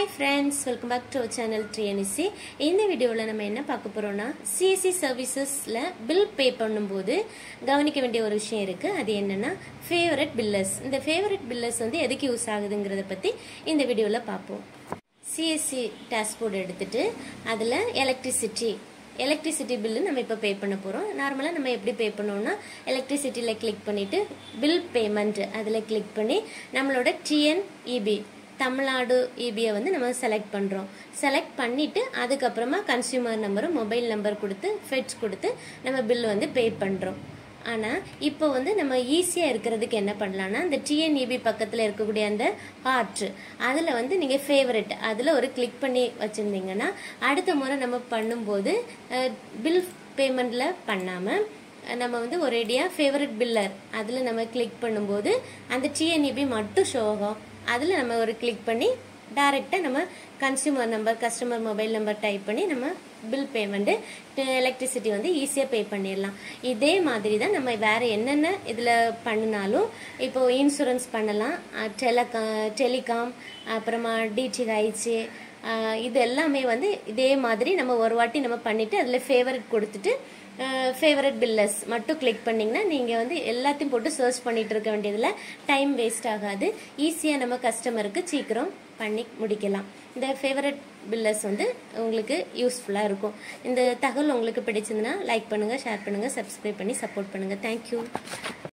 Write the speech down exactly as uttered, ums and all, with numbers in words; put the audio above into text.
friends, welcome back to our channel Nissi. இந்த வீடியோல நம்ம என்ன பார்க்க போறோம்னா C S C servicesல bill pay பண்ணும்போது கவனிக்க வேண்டிய ஒரு விஷயம் இருக்கு. அது என்னன்னா favorite billers. இந்த favorite billers வந்து எதுக்கு யூஸ் ஆகுதுங்கறத பத்தி இந்த வீடியோல பாப்போம். C S C dashboard எடுத்துட்டு அதுல electricity electricity bill நம்ம இப்ப pay பண்ண போறோம். நார்மலா நம்ம எப்படி pay பண்ணுவோம்னா electricityல click பண்ணிட்டு bill payment அதுல click பண்ணி நம்மளோட T N E B Tamil Nadu E B வந்து நம்ம செலக்ட் பண்றோம். செலக்ட் பண்ணிட்டு அதுக்கு அப்புறமா கன்சியூமர் நம்பர் மொபைல் நம்பர் கொடுத்து ஃபெட்ச் கொடுத்து நம்ம பில் வந்து பே பண்றோம். ஆனா இப்போ வந்து நம்ம ஈஸியா இருக்கிறதுக்கு என்ன பண்ணலாம்னா இந்த T N E B பக்கத்துல இருக்கக்கூடிய அந்த ஹார்ட் அதுல வந்து நீங்க ஃபேவரட் அதுல ஒரு கிளிக் பண்ணி வச்சிருந்தீங்கன்னா அடுத்த முறை நம்ம பண்ணும்போது பில் பேமெண்ட்ல பண்ணாம நம்ம வந்து ஒரேடியா ஃபேவரட் பில்லர் அதுல நம்ம கிளிக் பண்ணும்போது அந்த T N E B மட்டும் ஷோ ஆகும். அதுல நம்ம ஒரு கிளிக் பண்ணி டைரக்டா நம்ம consumer number customer mobile number type பண்ணி நம்ம பில் பேமெண்ட் எலக்ட்ரிசிட்டி வந்து ஈஸியா பே பண்ணிடலாம். இதே மாதிரி தான் நம்ம வேற என்னென்ன இதுல பண்ணினாலும் இப்போ இன்சூரன்ஸ் பண்ணலாம், டெலகா டெலிகாம் அப்புறமா டிடிஹெச் இது எல்லாமே வந்து இதே மாதிரி நம்ம ஒரு வாட்டி நம்ம பண்ணிட்டு அதுல ஃபேவரட் கொடுத்துட்டு ஃபேவரட் பில்லர்ஸ் மட்டும் கிளிக் பண்ணீங்கன்னா நீங்க வந்து எல்லாத்தையும் போட்டு சர்ச் பண்ணிட்டு இருக்க வேண்டியதுல டைம் வேஸ்ட் ஆகாது. ஈஸியா நம்ம கஸ்டமருக்கு சீக்கிரம் பண்ணி முடிக்கலாம். இந்த ஃபேவரட் பில்லர்ஸ் வந்து உங்களுக்கு யூஸ்ஃபுல்லா இருக்கும். இந்த தகவல் உங்களுக்கு பிடிச்சிருந்தா லைக் பண்ணுங்க, ஷேர் பண்ணுங்க, சப்ஸ்கிரைப் பண்ணி சப்போர்ட் பண்ணுங்க. தேங்க்யூ.